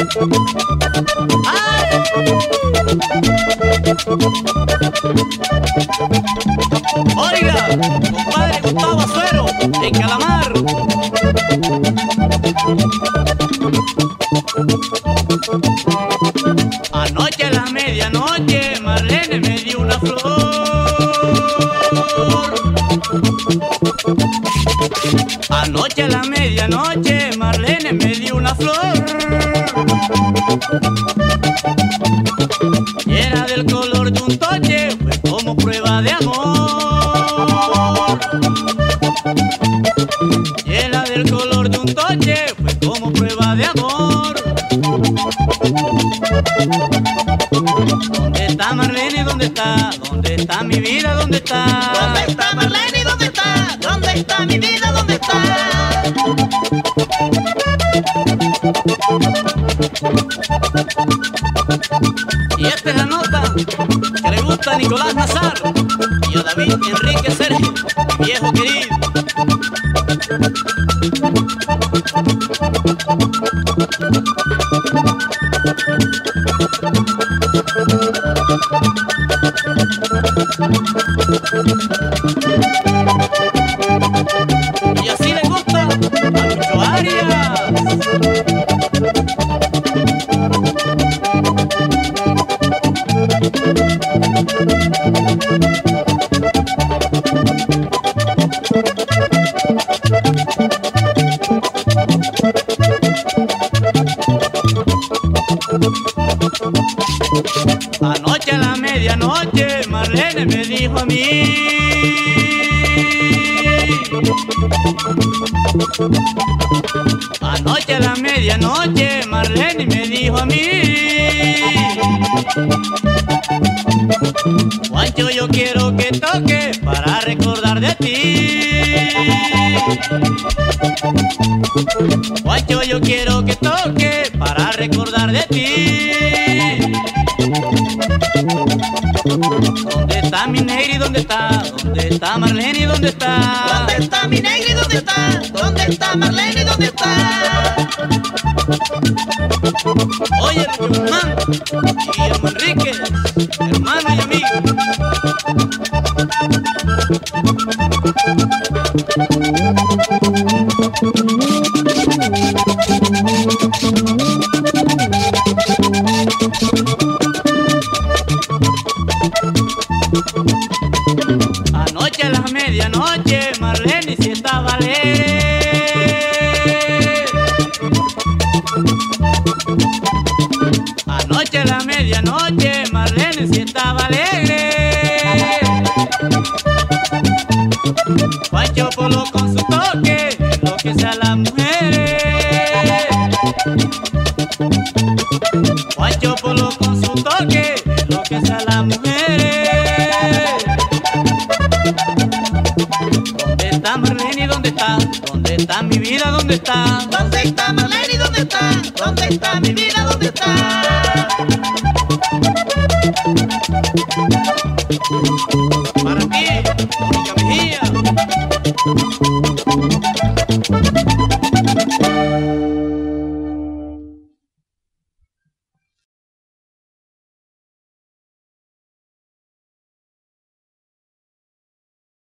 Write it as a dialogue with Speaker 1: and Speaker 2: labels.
Speaker 1: ¡Ay! Oiga, compadre Gustavo Azuero, en Calamar. Anoche a la medianoche Marlene me dio una flor. Anoche a la medianoche Marlene me dio una flor. Y era del color de un toche, fue como prueba de amor. Y era del color de un toche, fue como prueba de amor. ¿Dónde está Marlene? ¿Dónde está? ¿Dónde está mi vida? ¿Dónde está?
Speaker 2: ¿Dónde está Marlene? ¿Dónde está? ¿Dónde está mi vida? ¿Dónde está?
Speaker 1: Y esta es la nota que le gusta a Nicolás Nazar y a David Enrique Sergio, mi viejo querido. Y así le gusta a Lucho Arias. Anoche a la medianoche Marlene me dijo a mí: anoche a la medianoche Marlene me dijo a mí: Juancho, yo quiero que toque para recordar de ti. Juancho, yo quiero que toque para recordar de ti. ¿Dónde está mi Negri? ¿Dónde está? ¿Dónde está Marlene? ¿Dónde está?
Speaker 2: ¿Dónde está mi Negri? ¿Dónde está? ¿Dónde está Marlene? ¿Dónde está?
Speaker 1: Oye, Lucho Guzmán y Guillermo Enrique, hermano y amigo. Anoche a la medianoche Marlene sí estaba alegre. Anoche a la medianoche Marlene sí estaba alegre. Juancho Polo con su toque enloquece a las mujeres. Juancho Polo con su toque enloquece a las mujeres. ¿Dónde está Marlene? ¿Dónde está? ¿Dónde está mi vida? ¿Dónde está?
Speaker 2: ¿Dónde está Marlene? ¿Dónde está? ¿Dónde está mi vida? ¿Dónde está?
Speaker 1: Para ti, Mónica Mejía.